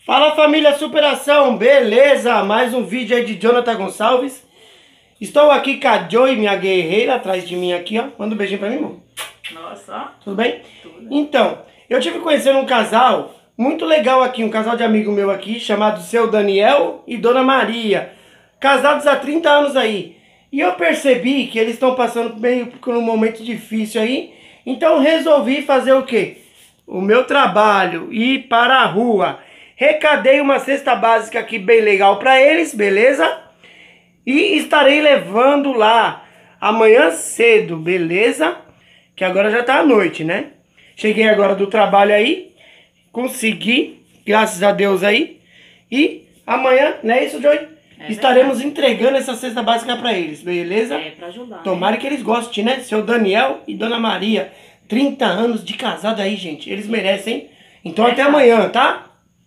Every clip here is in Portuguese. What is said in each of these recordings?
Fala família Superação, beleza? Mais um vídeo aí de Jonathan Gonçalves. Estou aqui com a Joy, minha guerreira, atrás de mim aqui, ó. Manda um beijinho pra mim, amor. Nossa. Tudo bem? Tudo. Então, eu tive conhecendo um casal muito legal aqui, um casal de amigo meu aqui, chamado Seu Daniel e Dona Maria. Casados há 30 anos aí. E eu percebi que eles estão passando meio por um momento difícil aí. Então resolvi fazer o quê? O meu trabalho, ir para a rua. Recadei uma cesta básica aqui bem legal para eles, beleza? E estarei levando lá amanhã cedo, beleza? Que agora já tá à noite, né? Cheguei agora do trabalho aí, consegui, graças a Deus aí. E amanhã, não é isso, Joy? Estaremos entregando essa cesta básica para eles, beleza? É, pra ajudar. Tomara que eles gostem, né? Seu Daniel e Dona Maria, 30 anos de casado aí, gente. Eles merecem, hein? Então até amanhã, tá?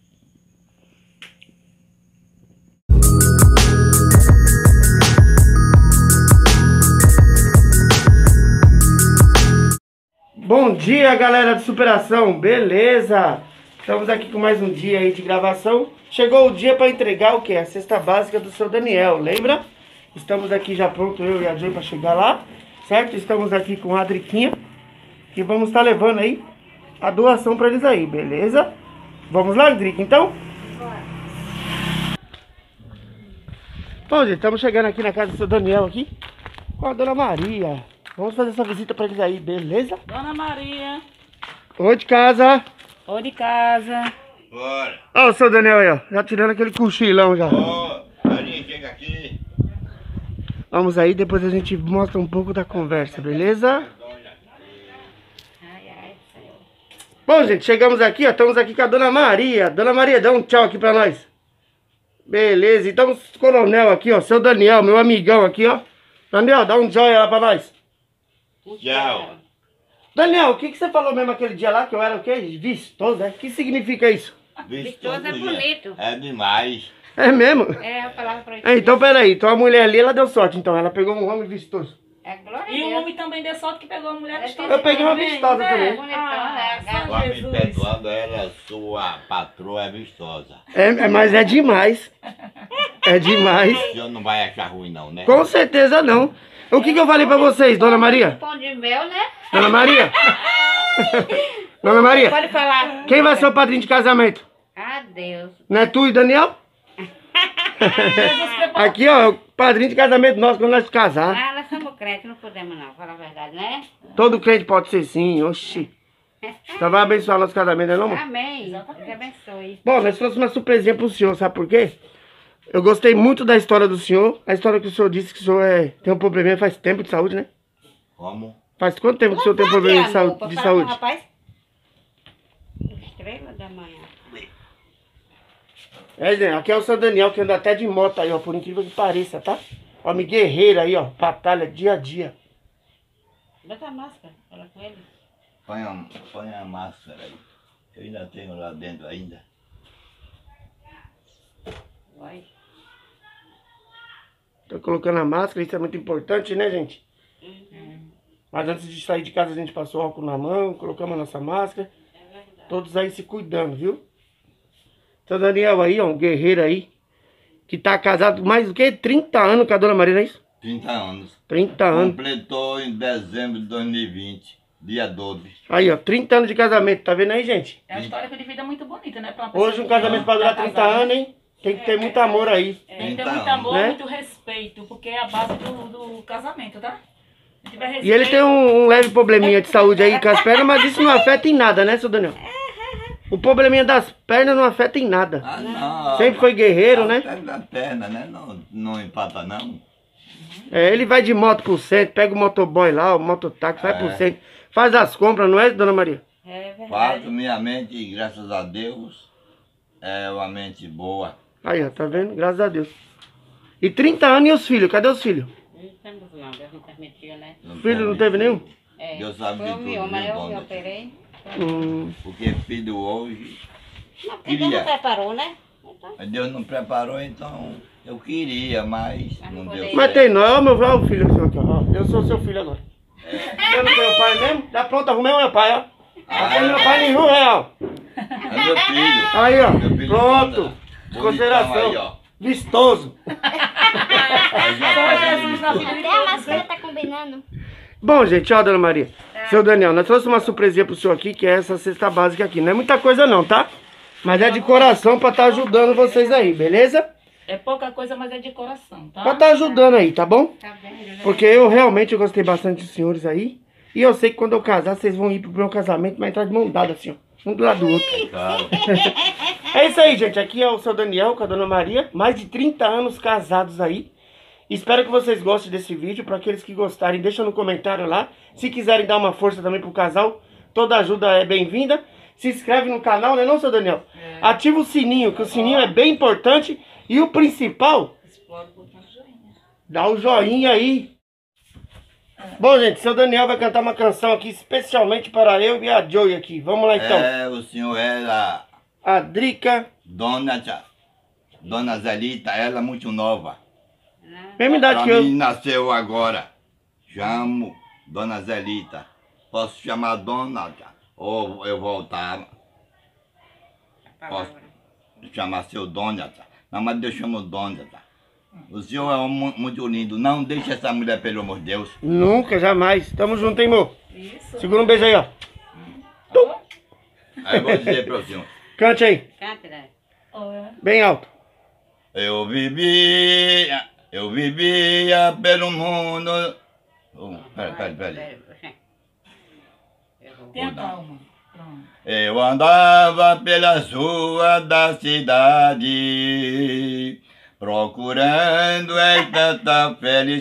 Bom dia, galera de Superação, beleza? Estamos aqui com mais um dia aí de gravação. Chegou o dia para entregar o que? A cesta básica do Seu Daniel, lembra? Estamos aqui já pronto, eu e a Joy, para chegar lá, certo? Estamos aqui com a Adriquinha, que vamos estar levando aí a doação para eles aí, beleza? Vamos lá, Adrica, então? Bom, gente, estamos chegando aqui na casa do Seu Daniel aqui, com a Dona Maria. Vamos fazer essa visita para eles aí, beleza? Dona Maria. Oi de casa. Oi de casa. Bora. Olha o Seu Daniel aí, ó. Já tirando aquele cochilão já. Ô, Marinha, chega aqui. Vamos aí, depois a gente mostra um pouco da conversa, beleza? Bom, gente, chegamos aqui, ó. Estamos aqui com a Dona Maria. Dona Maria, dá um tchau aqui pra nós. Beleza, então o coronel aqui, ó. Seu Daniel, meu amigão aqui, ó. Daniel, dá um joia lá pra nós. Tchau. Daniel, o que você falou mesmo aquele dia lá, que eu era o quê? Vistoso, é? O que significa isso? Vistoso é bonito. É demais. É mesmo? É a palavra pra isso. Então, peraí. Então a mulher ali, ela deu sorte, então. Ela pegou um homem vistoso. É glória E a o Deus. homem também deu sorte que pegou a mulher vistosa. Eu peguei uma vistosa também. Bonitão, Vai me Jesus. perdoando, ela, sua patroa é vistosa. Mas é demais. É demais. O senhor não vai achar ruim não, né? Com certeza não. O que eu falei pra vocês, Dona Maria? Pão de mel, né? Dona Maria? Dona Maria, Pode falar. quem vai ser o padrinho de casamento? Ah, Deus. Não é tu e Daniel? Aqui, ó, o padrinho de casamento nosso quando nós casar. Ah, nós somos crentes, não podemos não, falar a verdade, né? Todo crente pode ser sim, oxi. Então vai abençoar nosso casamento, não é não, amor? Amém. Deus abençoe. Bom, nós trouxemos uma surpresinha pro senhor, sabe por quê? Eu gostei muito da história do senhor. A história que o senhor disse que o senhor tem um probleminha faz tempo de saúde, né? Como? Faz quanto tempo que o senhor tem um problema de saúde? Rapaz. Estrela da manhã. É, gente, aqui é o Seu Daniel que anda até de moto aí, ó, por incrível que pareça, tá? Homem guerreiro aí, ó, batalha dia a dia. Bota a máscara, fala com ele. Põe a máscara aí. Eu ainda tenho lá dentro ainda. Vai. Tô colocando a máscara, isso é muito importante, né, gente? Mas antes de sair de casa a gente passou álcool na mão, colocamos a nossa máscara. É verdade. Todos aí se cuidando, viu? Seu Daniel aí, ó, um guerreiro aí, que tá casado mais do que 30 anos com a Dona Maria, não é isso? 30 anos. 30 anos. Completou em dezembro de 2020, dia 12. Aí, ó, 30 anos de casamento, tá vendo aí, gente? É uma história de vida muito bonita, né? Pra uma pessoa Hoje um que casamento pra durar tá 30 casada. anos, hein? Tem que ter muito amor aí. Tem que ter 30 muito amor, né? muito respeito, porque é a base do casamento, tá? Se tiver respeito, E ele tem um leve probleminha de saúde aí com as pernas, mas isso não afeta em nada, né, seu Daniel? O probleminha das pernas não afeta em nada. Ah, não. Sempre foi guerreiro, né? Da perna, né? Não empata não. É, ele vai de moto pro centro, pega o motoboy lá, o mototáxi, vai pro centro, faz as compras, não é, Dona Maria? É verdade. Fato, minha mente, graças a Deus, é uma mente boa. Aí, ó, tá vendo? Graças a Deus. E 30 anos e os filhos? Cadê os filhos? Não temos não, Deus não permitiu, né? Filho não teve nenhum? É. Deus sabe Foi de o tudo, mioma, viu, eu dona? me operei. Porque filho hoje, Não, porque Deus não preparou, né? Então, Deus não preparou, então eu queria, mas Mas não não deu poder. Mas tem nós, ó, meu filho aqui, ó. Eu sou seu filho agora. Eu não tenho pai mesmo? Dá pronto, arrumei o meu pai, ó. Não tem meu pai nenhum, real. É meu filho. Aí, ó. Meu filho Pronto. Bonitão Consideração. aí, ó. Vistoso. Aí já Só faz Jesus na isso. vida de Até a todos, máscara né? tá combinando. Bom, gente, ó, dona Maria. Seu Daniel, nós trouxemos uma surpresinha pro senhor aqui, que é essa cesta básica aqui. Não é muita coisa não, tá? Mas é de coração pra estar ajudando vocês aí, beleza? É pouca coisa, mas é de coração, tá? Pra estar ajudando aí, tá bom? Tá vendo? Né? Porque eu realmente gostei bastante dos senhores aí. E eu sei que quando eu casar, vocês vão ir pro meu casamento, mas entrar de mão dada assim, ó. Um do lado do outro. Claro. É isso aí, gente. Aqui é o seu Daniel com a dona Maria. Mais de 30 anos casados aí. Espero que vocês gostem desse vídeo. Para aqueles que gostarem, deixa no comentário lá. Se quiserem dar uma força também pro casal, toda ajuda é bem-vinda. Se inscreve no canal, né não, seu Daniel? É. Ativa o sininho, que o sininho é bem importante. E o principal, Explode o botão de joinha. dá o joinha aí. Bom, gente, seu Daniel vai cantar uma canção aqui especialmente para eu e a Joey aqui. Vamos lá então. O senhor era A Drica. Dona Zelita, ela é muito nova. Mesma idade Pra que eu. mim nasceu agora. Chamo Dona Zelita. Posso chamar Dona ou eu voltar? Posso chamar seu Dona? Não, mas eu chamo Dona. O senhor é muito lindo. Não deixe essa mulher, pelo amor de Deus. Nunca, jamais. Tamo junto, hein, amor? Isso. Segura um beijo aí, ó. Ó, Aí eu vou dizer para o senhor. Cante aí. Canta, né? ó, é. Bem alto. Eu vivia pelo mundo. Oh, peraí. Tenha calma. Pronto. Eu andava pelas ruas da cidade, procurando esta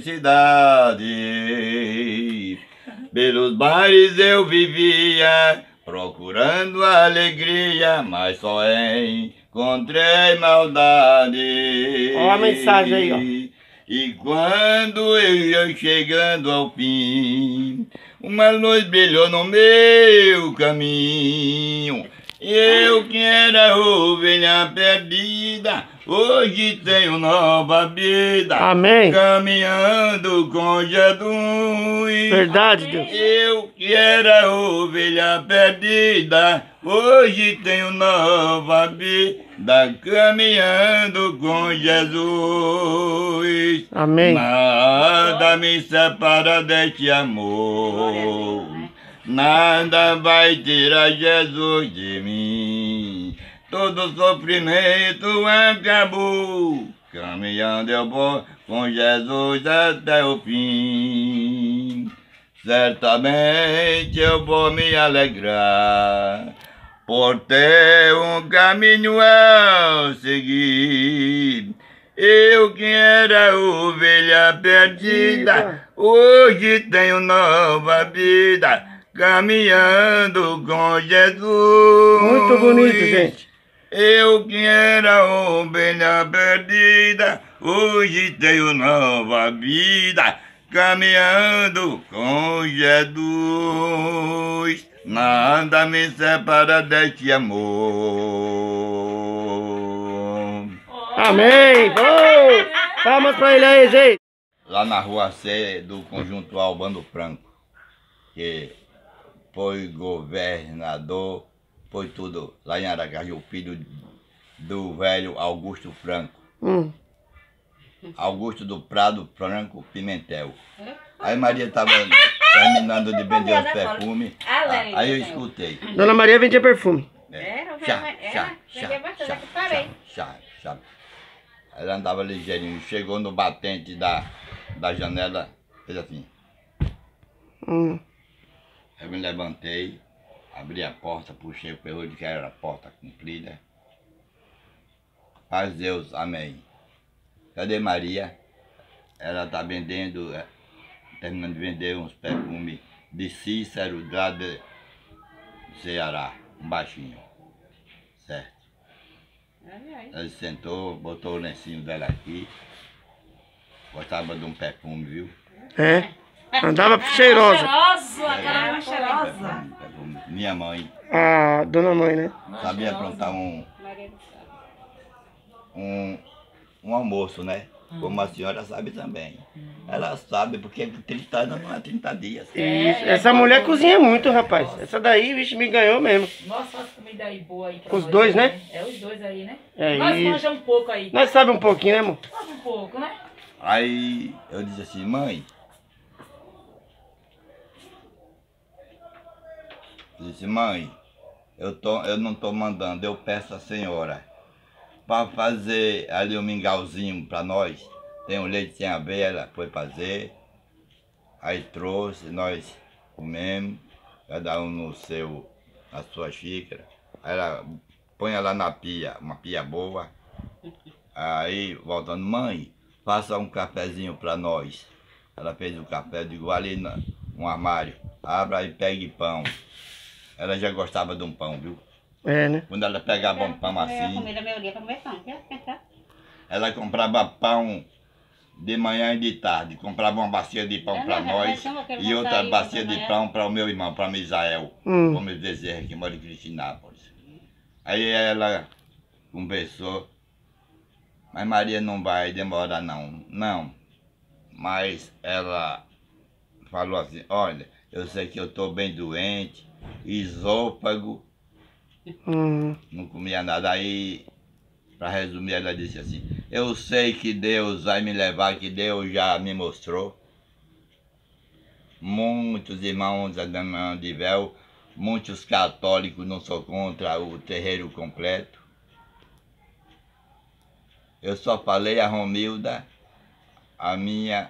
felicidade. Pelos bares eu vivia, procurando alegria, mas só encontrei maldade. Ó a mensagem aí, ó. E quando eu ia chegando ao fim, uma luz brilhou no meu caminho. Eu que era ovelha perdida, hoje tenho nova vida. Amém. Caminhando com Jesus. Verdade, Deus. Eu que era ovelha perdida, hoje tenho nova vida. Caminhando com Jesus. Amém. Nada me separa deste amor. Nada vai tirar Jesus de mim. Todo sofrimento acabou. Caminhando eu vou com Jesus até o fim. Certamente eu vou me alegrar por ter um caminho a seguir. Eu que era ovelha perdida, hoje tenho nova vida, caminhando com Jesus. Muito bonito, gente. Eu que era ovelha perdida, hoje tenho nova vida, caminhando com Jesus. Nada me separa deste amor. Amém. Oh, palmas pra ele aí, gente. Lá na rua C do Conjunto Albano Franco, que foi governador, foi tudo lá em Aracaju, filho do velho Augusto Franco. Augusto do Prado Franco Pimentel. Aí Maria estava terminando de vender os perfumes, aí eu escutei. Dona Maria vendia perfume. Chá. Ela andava ligeirinho, chegou no batente da janela, fez assim. Eu me levantei, abri a porta, puxei o ferrolho que era a porta comprida. Paz Deus, amém. Cadê Maria? Ela está vendendo, terminando de vender uns perfumes de Cícero, lá de Ceará, um baixinho, certo? Ela sentou, botou o lencinho dela aqui, gostava de um perfume, viu? É. Andava cheirosa. Cheirosa, a cara mais cheirosa. Perfume. Minha mãe A dona mãe, né? sabia aprontar um almoço, né? como a senhora sabe também. Ela sabe, porque 30 anos não é 30 dias. Isso. Essa mulher cozinha muito, rapaz. Essa daí, vixe, me ganhou mesmo. Nossa, as comidas aí boas aí pra Os nós, dois, né? É, os dois aí, né? É nós isso. manjamos um pouco aí. Nós sabemos um pouquinho, né, amor? Sabe um pouco, né? Aí eu disse assim, mãe. Disse, mãe, eu não estou mandando, eu peço à senhora para fazer ali um mingauzinho para nós. Tem um leite sem abelha, foi fazer. Aí trouxe, nós comemos, cada um na sua xícara. Aí ela põe ela na pia, uma pia boa. Aí, voltando, mãe, faça um cafezinho para nós. Ela fez o café, eu digo, ali no armário, abra e pegue pão. Ela já gostava de um pão, viu? É, né? Quando ela pegava um pão assim, Comida meu dia para comer pão. ela comprava pão de manhã e de tarde. Comprava uma bacia de pão para nós e outra bacia de pão para o meu irmão, para Misael, como eu desejo, que mora em Cristinápolis. Aí ela conversou, mas Maria não vai demorar não. Não, mas ela falou assim, olha, eu sei que eu estou bem doente, esôfago, não comia nada. Aí, para resumir, ela disse assim, eu sei que Deus vai me levar, que Deus já me mostrou. Muitos irmãos de véu, muitos católicos não são contra o terreiro completo. Eu só falei a Romilda, a minha...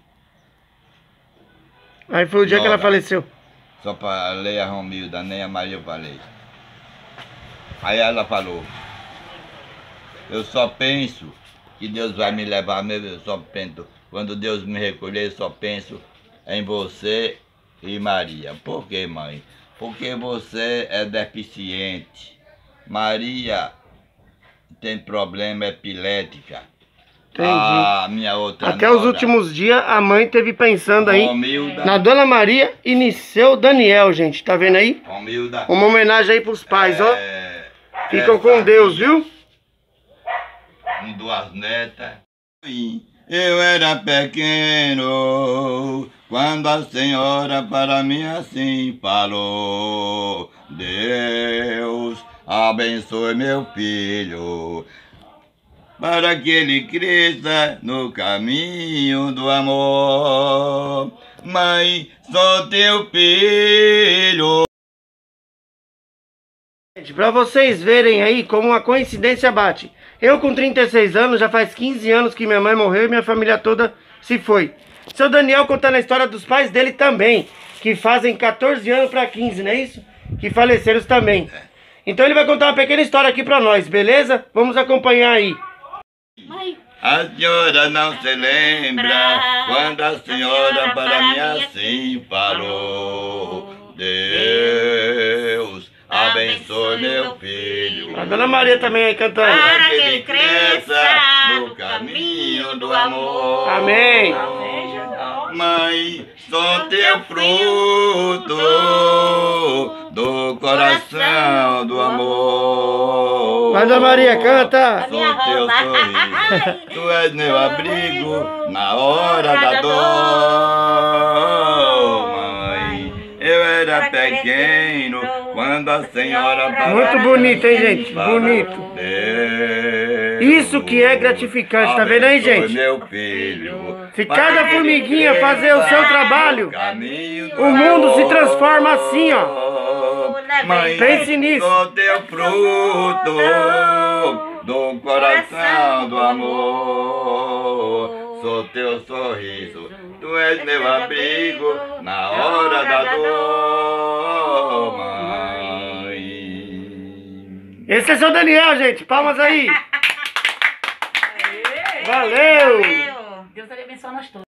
Aí foi o dia que ela faleceu. Só falei a Romilda, nem a Maria eu falei. Aí ela falou, eu só penso que Deus vai me levar mesmo, eu só penso, quando Deus me recolher, eu só penso em você e Maria. Por quê, mãe? Porque você é deficiente. Maria tem problema epilética. Entendi. A minha outra Até os últimos dias a mãe teve pensando aí Romilda, na Dona Maria e no seu Daniel, gente. Tá vendo aí? Romilda, Uma homenagem aí pros pais, ó. Ficam com Deus, viu? Com 2 netas. Eu era pequeno quando a senhora para mim assim falou. Deus abençoe meu filho, para que ele cresça no caminho do amor. Mãe, sou teu filho. Gente, pra vocês verem aí como uma coincidência bate. Eu com 36 anos, já faz 15 anos que minha mãe morreu e minha família toda se foi. Seu Daniel contando a história dos pais dele também, que fazem 14 anos pra 15, não é isso? Que faleceram também. Então ele vai contar uma pequena história aqui pra nós, beleza? Vamos acompanhar aí. A senhora não se lembra quando a senhora para mim assim falou. Deus abençoe meu filho. A Dona Maria também aí cantando. Para que ele cresça no caminho do amor. Amém. Mãe, sou teu fruto do coração do amor. Vai, Dona Maria, canta. Sou teu sorriso, tu és meu abrigo na hora da dor. Mãe, eu era pequeno quando a senhora para Muito bonito, hein, gente? Bonito. Isso que é gratificante, tá vendo aí, gente? Meu filho, se cada formiguinha fazer o seu trabalho, o mundo se transforma assim, ó. Mãe, pense nisso. sou teu fruto do coração do amor. Sou teu sorriso, tu és meu abrigo na hora da dor, mãe. Esse é seu Daniel, gente. Palmas aí. Valeu. Deus abençoe nós todos.